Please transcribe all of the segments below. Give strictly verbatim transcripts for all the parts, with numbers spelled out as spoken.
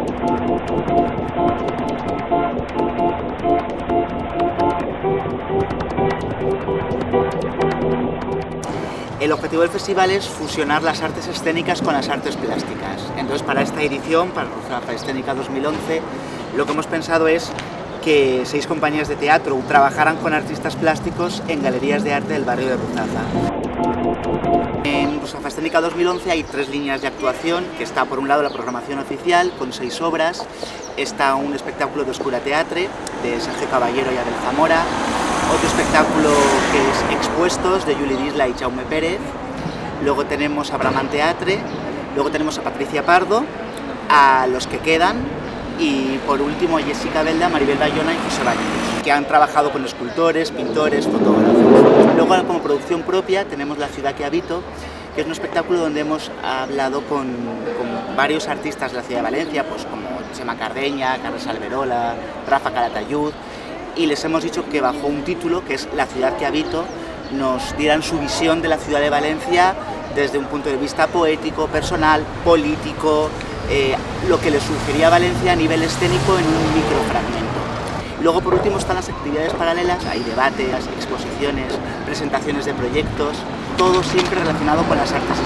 El objetivo del festival es fusionar las artes escénicas con las artes plásticas. Entonces, para esta edición, para Ruzafa Escénica dos mil once, lo que hemos pensado es que seis compañías de teatro trabajaran con artistas plásticos en galerías de arte del barrio de Ruzafa. En Ruzafa Escénica dos mil once hay tres líneas de actuación, que está por un lado la programación oficial con seis obras, está un espectáculo de Oscura Teatre de Sergio Caballero y Abel Zamora, otro espectáculo que es Expuestos de Juli Disla y Jaume Pérez, luego tenemos a Bramant Teatre, luego tenemos a Patricia Pardo, a Los que quedan y por último Jessica Belda, Maribel Bayona y José Baños, que han trabajado con escultores, pintores, fotógrafos. Luego como producción propia tenemos La ciudad que habito, que es un espectáculo donde hemos hablado con, con varios artistas de la ciudad de Valencia, pues como Chema Cardeña, Carles Alberola, Rafa Calatayud, y les hemos dicho que bajo un título que es La ciudad que habito nos dieran su visión de la ciudad de Valencia desde un punto de vista poético, personal, político, eh, lo que le sugería a Valencia a nivel escénico en un microfragmento. Luego por último están las actividades paralelas, hay debates, exposiciones, presentaciones de proyectos, todo siempre relacionado con las artes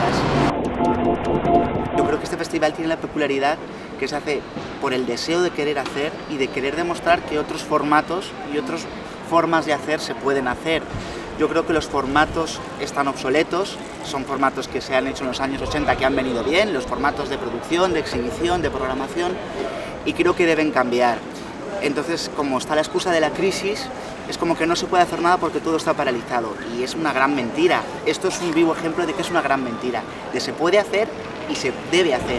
escénicas. Yo creo que este festival tiene la peculiaridad que se hace por el deseo de querer hacer y de querer demostrar que otros formatos y otras formas de hacer se pueden hacer. Yo creo que los formatos están obsoletos, son formatos que se han hecho en los años ochenta que han venido bien, los formatos de producción, de exhibición, de programación, y creo que deben cambiar. Entonces, como está la excusa de la crisis, es como que no se puede hacer nada porque todo está paralizado, y es una gran mentira. Esto es un vivo ejemplo de que es una gran mentira, de se puede hacer y se debe hacer.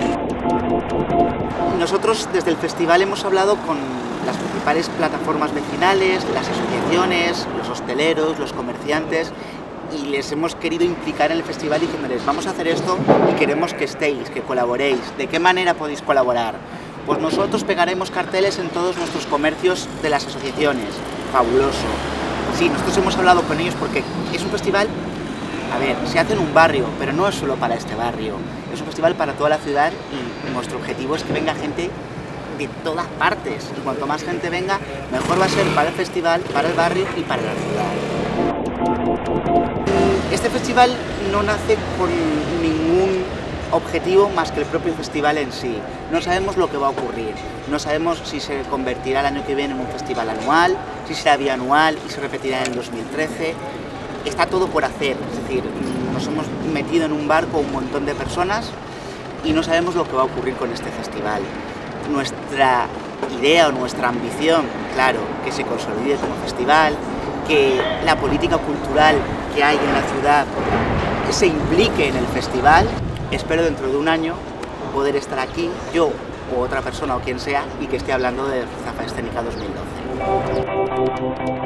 Nosotros desde el festival hemos hablado con las principales plataformas vecinales, las asociaciones, los hosteleros, los comerciantes, y les hemos querido implicar en el festival diciéndoles vamos a hacer esto y queremos que estéis, que colaboréis. ¿De qué manera podéis colaborar? Pues nosotros pegaremos carteles en todos nuestros comercios de las asociaciones. Fabuloso. Sí, nosotros hemos hablado con ellos porque es un festival, a ver, se hace en un barrio, pero no es solo para este barrio. Es un festival para toda la ciudad y nuestro objetivo es que venga gente de todas partes. Y cuanto más gente venga, mejor va a ser para el festival, para el barrio y para la ciudad. Este festival no nace con ningún objetivo más que el propio festival en sí. No sabemos lo que va a ocurrir, no sabemos si se convertirá el año que viene en un festival anual, si será bianual y se repetirá en el dos mil trece. Está todo por hacer, es decir, nos hemos metido en un barco un montón de personas y no sabemos lo que va a ocurrir con este festival. Nuestra idea o nuestra ambición, claro, que se consolide como festival, que la política cultural que hay en la ciudad se implique en el festival. Espero dentro de un año poder estar aquí, yo o otra persona o quien sea, y que esté hablando de Ruzafa Escénica dos mil doce.